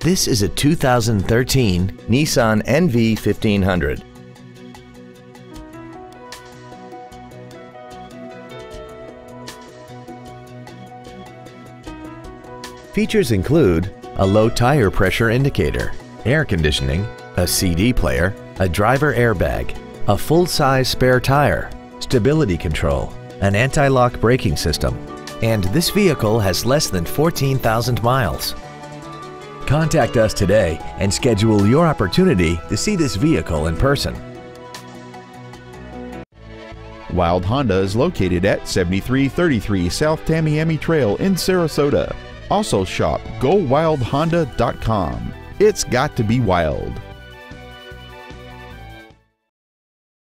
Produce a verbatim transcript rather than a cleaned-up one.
This is a two thousand thirteen Nissan N V fifteen hundred. Features include a low tire pressure indicator, air conditioning, a C D player, a driver airbag, a full-size spare tire, stability control, an anti-lock braking system, and this vehicle has less than fourteen thousand miles. Contact us today and schedule your opportunity to see this vehicle in person. Wilde Honda is located at seventy-three thirty-three South Tamiami Trail in Sarasota. Also shop go wild honda dot com. It's got to be wild.